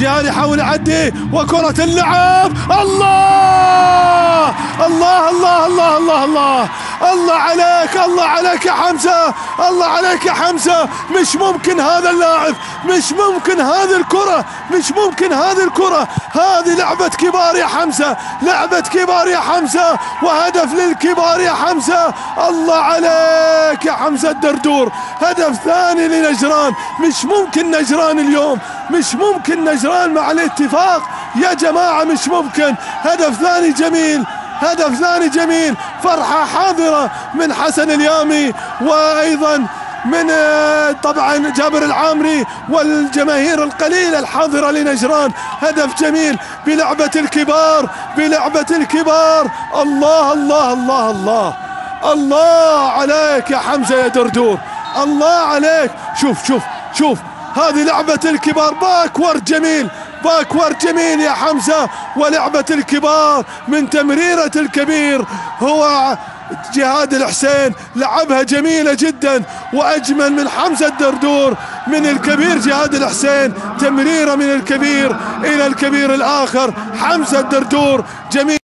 جهاد يحاول يعدي وكرة اللعب. الله الله الله الله الله الله الله عليك، الله عليك يا حمزة، الله عليك يا حمزة. مش ممكن هذا اللاعب، مش ممكن هذه الكرة، مش ممكن هذه الكرة. هذه لعبة كبار يا حمزة، لعبة كبار يا حمزة، وهدف للكبار يا حمزة. الله عليك يا حمزة الدردور. هدف ثاني لنجران. مش ممكن نجران اليوم، مش ممكن نجران مع الاتفاق يا جماعة، مش ممكن. هدف ثاني جميل، هدف ثاني جميل. فرحة حاضرة من حسن اليامي، وأيضا من طبعا جابر العامري والجماهير القليلة الحاضرة لنجران. هدف جميل بلعبة الكبار، بلعبة الكبار. الله الله الله الله الله عليك يا حمزة يا دردور، الله عليك. شوف شوف شوف، هذه لعبة الكبار. باكورد جميل، باكورد جميل يا حمزة. ولعبة الكبار من تمريرة الكبير هو جهاد الحسين، لعبها جميلة جدا وأجمل من حمزة الدردور. من الكبير جهاد الحسين، تمريرة من الكبير إلى الكبير الآخر حمزة الدردور. جميل.